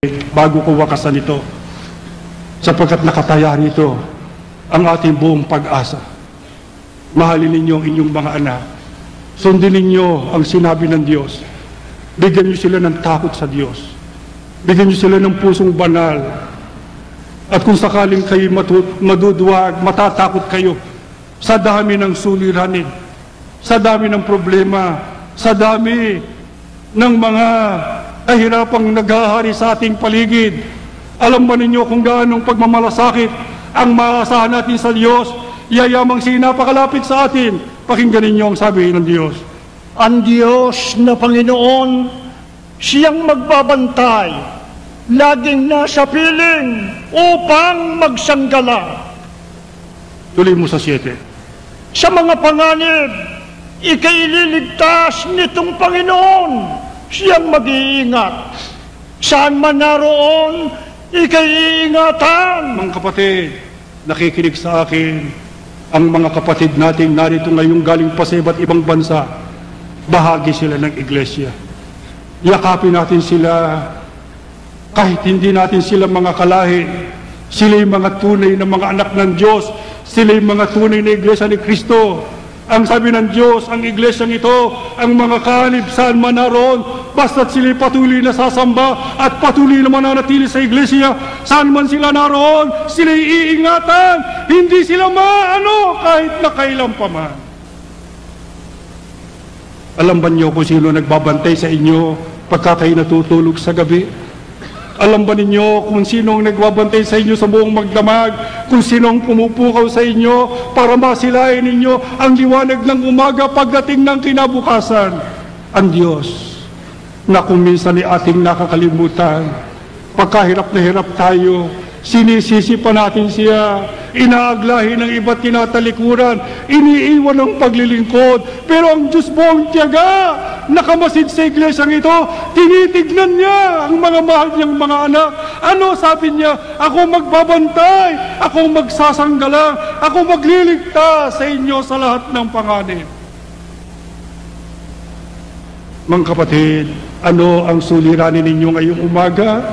bago ko wakasan ito, sapagkat nakataya rito ang ating buong pag-asa. Mahalin ninyo ang inyong mga anak. Sundin ninyo ang sinabi ng Diyos. Bigyan niyo sila ng takot sa Diyos. Bigyan niyo sila ng pusong banal. At kung sakaling kayo maduduwag, matatakot kayo sa dami ng suliranin, sa dami ng problema, sa dami ng mga kahirapang naghahari sa ating paligid. Alam ba ninyo kung gaanong pagmamalasakit ang maasahan natin sa Diyos? Yayamang sinapakalapit sa atin. Pakinggan ninyo ang sabi ng Diyos. Ang Diyos na Panginoon, siyang magbabantay, laging nasa piling upang magsanggala. Tuloy mo sa 7. Sa mga panganib, ikaililigtas nitong Panginoon, siyang mag-iingat. Saan man naroon, ikaiingatan. Mga kapatid, nakikinig sa akin, ang mga kapatid natin narito ngayong galing pa sa iba't ibang bansa, bahagi sila ng iglesia. Yakapin natin sila, kahit hindi natin sila mga kalahi, sila yung mga tunay na mga anak ng Diyos, sila yung mga tunay na iglesia ni Kristo. Ang sabi ng Diyos, ang iglesyang ito, ang mga kanib saan man naroon, basta't sila patuloy na sasamba at patuloy na mananatili sa iglesia, saan man sila naroon, sila iingatan, hindi sila maano kahit na kailan pa man. Alam ba niyo kung sino nagbabantay sa inyo pagka kayo natutulog sa gabi? Alam ba ninyo kung sino ang nagbabantay sa inyo sa buong magdamag? Kung sino ang pumupukaw sa inyo para masilayan ninyo ang liwanag ng umaga pagdating ng kinabukasan? Ang Diyos na kung minsan ay ating nakakalimutan. Pagkahirap na hirap tayo, sinisisi pa natin siya, inaaglahin ng iba't tinatalikuran, iniiwan ng paglilingkod. Pero ang Diyos buong tiyaga, nakamasid sa iglesyang ito, tinitignan niya ang mga mahal niyang mga anak. Ano sabi niya? Ako magbabantay, ako magsasanggalang, ako magliligtas sa inyo sa lahat ng panganib. Mga kapatid, ano ang suliranin ninyo ngayong umaga?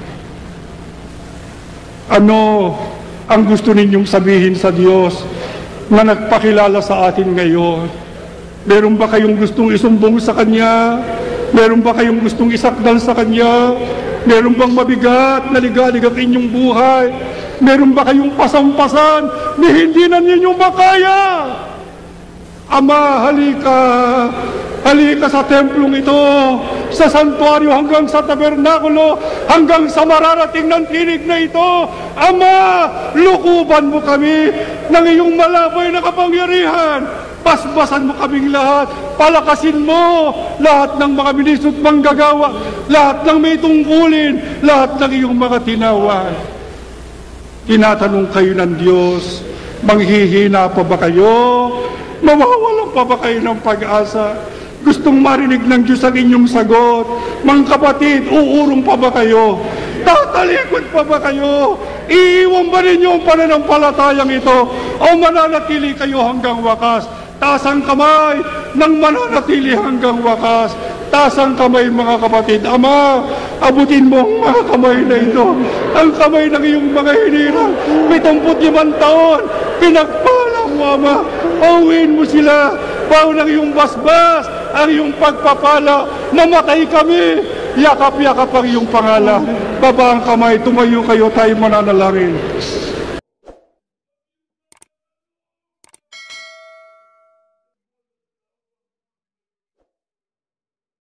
Ano ang gusto ninyong sabihin sa Diyos na nagpakilala sa atin ngayon? Meron ba kayong gustong isumbong sa Kanya? Meron ba kayong gustong isakdal sa Kanya? Meron bang mabigat na ligalig ang inyong buhay? Meron ba kayong pasampasan na hindi na ninyo makaya? Ama, halika. Halika sa templong ito, sa santuaryo hanggang sa tabernakulo, hanggang sa mararating ng tinig na ito. Ama, lukuban mo kami ng iyong malabay na kapangyarihan. Basbasan mo kaming lahat. Palakasin mo lahat ng mga ministro't manggagawa, lahat ng may tungkulin, lahat ng iyong mga tinawan. Tinatanong kayo ng Diyos, manghihina pa ba kayo? Mawawalan pa ba kayo ng pag-asa? Gustong marinig ng Diyos ang inyong sagot. Mga kapatid, uurong pa ba kayo? Tatalikod pa ba kayo? Iiwan ba ninyo ang pananampalatayang ito? O mananatili kayo hanggang wakas? Taas ang kamay ng mananatili hanggang wakas. Taas ang kamay, mga kapatid. Ama, abutin mo ang mga kamay na ito. Ang kamay ng iyong mga hinirang. 75 taon, pinagpala mo, Ama. Pauwiin mo sila. Baon ng iyong basbas, ang iyong pagpapala. Mamatay kami. Yakap-yakap ang iyong pangalan. Baba ang kamay, tumayo kayo, tayo mananalangin.